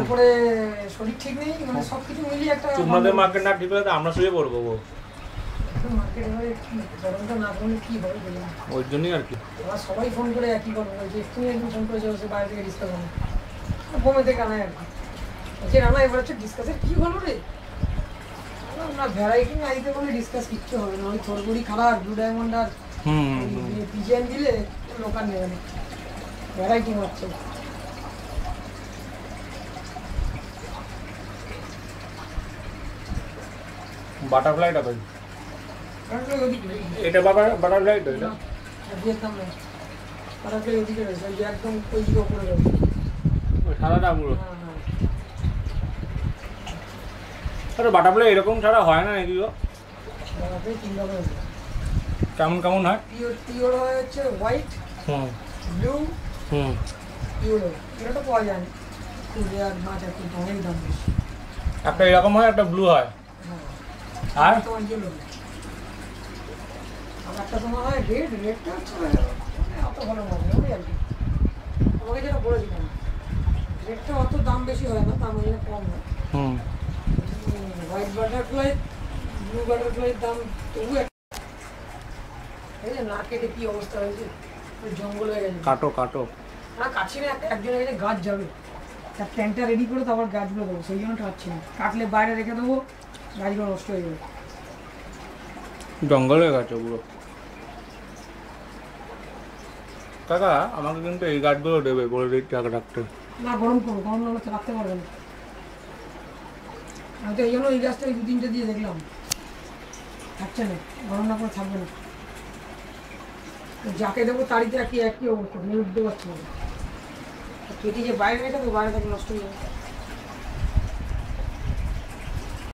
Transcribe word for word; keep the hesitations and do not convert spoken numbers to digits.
তারপরে শরীর ঠিক নেই, মানে সবকিছু মিলিয়ে একটা তোমাদের মার্কেট না ঠিক হলে আমরা শুয়ে পড়বো গো। মার্কেটে হয়ে কি গরমটা না পড়লে কি হবে বললাম, ওই জন্যই আর কি। এবার সবাই ফোন করে একই কথা বলছে, তুমি একদিন ফোন করেছো সে বাইরে থেকে ডিসকাস হবে বোমে থেকে আনায় আর কি, যে রান্না এবার হচ্ছে ডিসকাসের কী হলো রে না, ভ্যারাইটি না দিতে বলে ডিসকাস কিচ্ছু হবে না, ওই থরগুড়ি খারাপ ব্লু ডায়মন্ড আর পিজিএন দিলে লোক আর নেবে না, ভ্যারাইটি হচ্ছে। বাটারফ্লাইটা ভাই এটা বাবার বাটারফ্লাই তো এটা ভিয়েতনাম না, বাটারফ্লাই ওদিকে রয়েছে, ওই যে একদম ওই দিকে উপরে রয়েছে ওই সাদাটা পুরো। হ্যাঁ হ্যাঁ আরে বাটারফ্লাই এরকম ছাড়া হয় না নাকি গো? বাটারফ্লাই তিন রকম আছে। কেমন কেমন হয়? পিওর পিওর হয় হচ্ছে হোয়াইট, হুম ব্লু, হুম পিওর এটা তো পাওয়া যায় না, খুব রেয়ার মাছ আর কিন্তু অনেক দাম বেশি। একটা এরকম হয় একটা ব্লু হয়, আর তোমার ইয়েলো আর একটা তোমার হয় রেড, রেডটা হচ্ছে অত ভালো মাছ নয় আর কি, আমাকে যেটা বলেছিলাম রেডটা অত দাম বেশি হয় না, দাম ওইটা কম হয়। হুম হোয়াইট বাটারফ্লাই ব্লু বাটারফ্লাইয়ের দাম তবু এই যে না কেটে কী অবস্থা হয়েছে, জঙ্গল হয়ে গেছে। কাটো কাটো না কাটছি না, একজনের কাছে গাছ যাবে, তার ট্যাঙ্কটা রেডি করে তারপর গাছগুলো দেবো, সেই জন্য কাটছি না, কাটলে বাইরে রেখে দেবো গাছগুলো নষ্ট হয়ে যাবে, জঙ্গল হয়ে গেছে পুরো। কাকা আমাকে কিন্তু এই গাছগুলো দেবে বলে দিই টাকা রাখতে। না গরম করবো, গরম না তো রাখতে পারবে না, আমি তো এই জন্য এই গাছটা ওই দু তিনটে দিয়ে দেখলাম থাকছে না, গরম না করে থাকবে না, যাকে দেবো তারিতে একই একই অবস্থা নিয়ে উঠতে পারছি না, কেটে যে বাইরে রেখে দেবো বাইরে থেকে নষ্ট হয়ে যাবে।